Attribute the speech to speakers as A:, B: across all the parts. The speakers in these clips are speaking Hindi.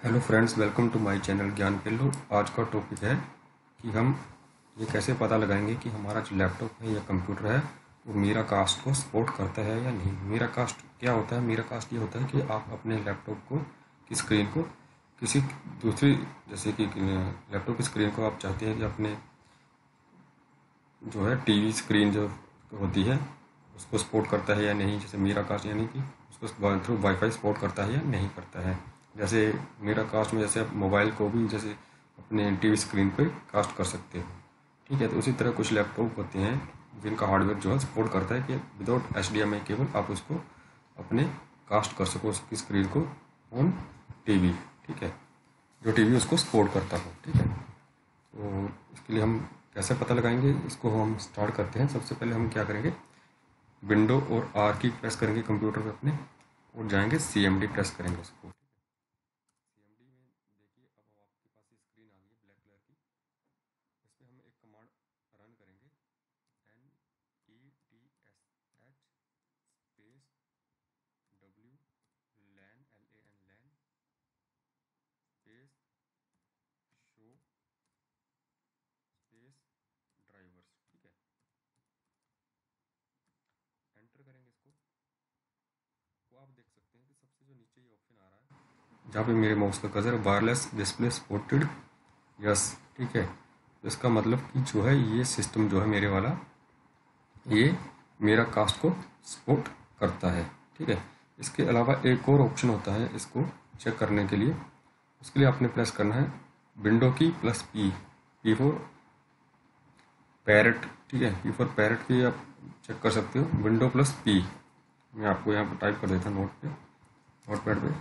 A: Hello friends, welcome to my channel Gyan Pellu. आज का टॉपिक है कि हम ये कैसे पता लगाएंगे कि हमारा जो लैपटॉप है या कंप्यूटर है वो मीराकास्ट को सपोर्ट करता है या नहीं। मीराकास्ट क्या होता है? मीराकास्ट ये होता है कि आप अपने लैपटॉप को की स्क्रीन को किसी दूसरी, जैसे कि लैपटॉप की स्क्रीन को आप चाहते हैं कि अपने जो है टीवी स्क्रीन जो होती है उसको सपोर्ट करता है या नहीं। जैसे मीराकास्ट यानी कि उसको थ्रू वाईफाई सपोर्ट करता है या नहीं करता है। जैसे मीराकास्ट में जैसे आप मोबाइल को भी जैसे अपने टीवी स्क्रीन पे कास्ट कर सकते हो, ठीक है। तो उसी तरह कुछ लैपटॉप होते हैं जिनका हार्डवेयर जो है सपोर्ट करता है कि विदाउट HDMI केबल आप उसको अपने कास्ट कर सको उसकी स्क्रीन को ऑन टीवी, ठीक है, जो टीवी उसको सपोर्ट करता हो, ठीक है। तो इसके लिए हम कैसे पता लगाएंगे, इसको हम स्टार्ट करते हैं। सबसे पहले हम क्या करेंगे, विंडो और R की प्रेस करेंगे कंप्यूटर पे अपने और जाएंगे CMD प्रेस करेंगे उसको। CMD में देखिए अब आपके पास ये स्क्रीन आ गई है ब्लैक कलर की। इस पर हम एक कमांड रन करेंगे, NETSH space W LAN space show space drivers, ठीक है। एंटर करेंगे इसको तो आप देख सकते हैं कि सबसे जो नीचे ये ऑप्शन आ रहा है जहाँ पे मेरे माउस का cursor wireless display supported, yes, ठीक है। तो इसका मतलब कि जो है ये सिस्टम जो है मेरे वाला ये मेरा कास्ट को सपोर्ट करता है, ठीक है। इसके अलावा एक और ऑप्शन होता है इसको चेक करने के लिए। उसके लिए आपने प्रेस करना है विंडो की प्लस पी फॉर पैरेट, ठीक है। पी फॉर पैरेट की आप चेक कर सकते हो, विंडो प्लस पी। मैं आपको यहाँ पर टाइप कर देता हूँ नोटपैड पे।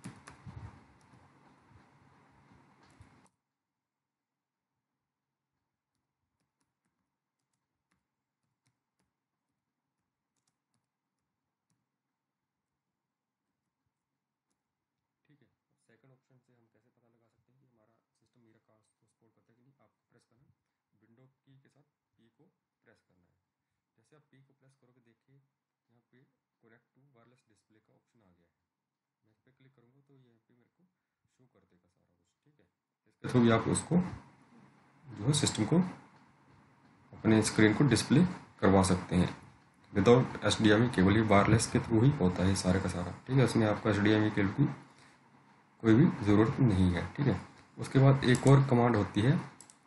A: ठीक है, सेकंड ऑप्शन से हम कैसे पता लगा सकते हैं कि हमारा सिस्टम मेरा कास्ट को सपोर्ट करता है कि नहीं। आपको प्रेस करना है विंडो की के साथ पी को प्रेस करना है। जैसे आप पी को प्रेस करोगे देखिए यहाँ पे कनेक्ट टू वायरलेस डिस्प्ले का ऑप्शन आ गया है। मैं इस पर क्लिक करूँगा तो यहाँ पे मेरे को शो कर देगा सारा कुछ, ठीक है। इसके थ्रू भी आप उसको जो है सिस्टम को अपने स्क्रीन को डिस्प्ले करवा सकते हैं विदाउट HDMI केबल। ये वायरलेस के थ्रू ही होता है सारे का सारा, ठीक है। इसमें आपको HDMI केबल की कोई भी ज़रूरत नहीं है, ठीक है। उसके बाद एक और कमांड होती है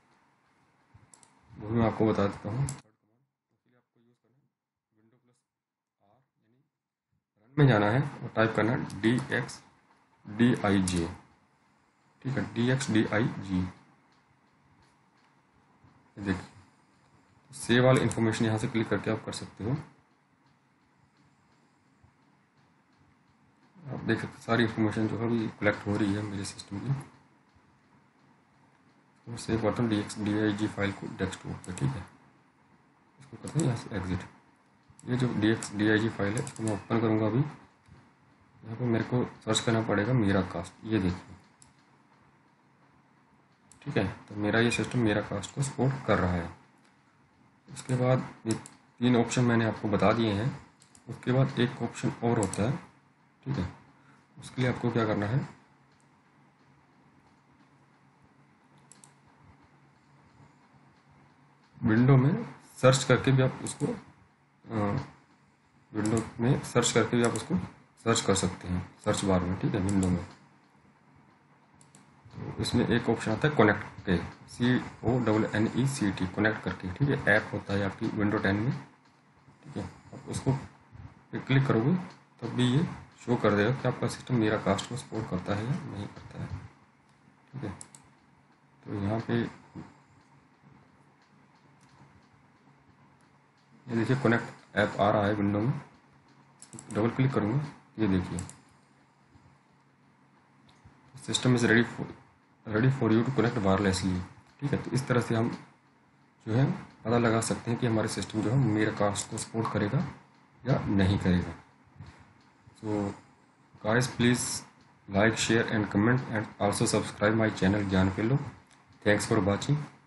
A: वो मैं आपको बता देता हूँ। थर्ड कमांड उसके लिए आपको यूज़ करना है विंडो प्लस R, यानी रन में जाना है और टाइप करना है DXDIJ, ठीक है, DXDIG। देखिए सेव वाली इन्फॉर्मेशन यहाँ से क्लिक करके आप कर सकते हो। आप देख सकते सारी इन्फॉर्मेशन जो है अभी कलेक्ट हो रही है मेरे सिस्टम की। तो सेव करता हूँ DXDIG फाइल को डेस्कटॉप पे, ठीक है। इसको करते हैं यहाँ से एग्जिट। ये जो DXDIG फाइल है इसको मैं ओपन करूँगा अभी। यहाँ पे मेरे को सर्च करना पड़ेगा मेरा कास्ट, ये देखिए, ठीक है। तो मेरा ये सिस्टम मेरा कास्ट को सपोर्ट कर रहा है। उसके बाद ये 3 ऑप्शन मैंने आपको बता दिए हैं। उसके बाद एक ऑप्शन और होता है, ठीक है। उसके लिए आपको क्या करना है, विंडो में सर्च करके भी आप उसको विंडो में सर्च करके भी आप उसको सर्च कर सकते हैं सर्च बार में, ठीक है, विंडो में। तो इसमें एक ऑप्शन आता है कनेक्ट के, CONNECT, कनेक्ट करके, ठीक है। ऐप होता है आपकी विंडो 10 में, ठीक है। आप उसको क्लिक करोगे तब भी ये शो कर देगा कि आपका सिस्टम मेरा कास्ट को सपोर्ट करता है या नहीं करता है, ठीक है। तो यहाँ पे ये देखिए कनेक्ट ऐप आ रहा है विंडो में। डबल क्लिक करूँगा, ये देखिए system is ready for you to connect wirelessly, ठीक है। तो इस तरह से हम जो है पता लगा सकते हैं कि हमारे सिस्टम जो है मेरा कास्ट को सपोर्ट करेगा या नहीं करेगा। So guys please like, share and comment and also subscribe my channel Gyan Pellu. Thanks for watching.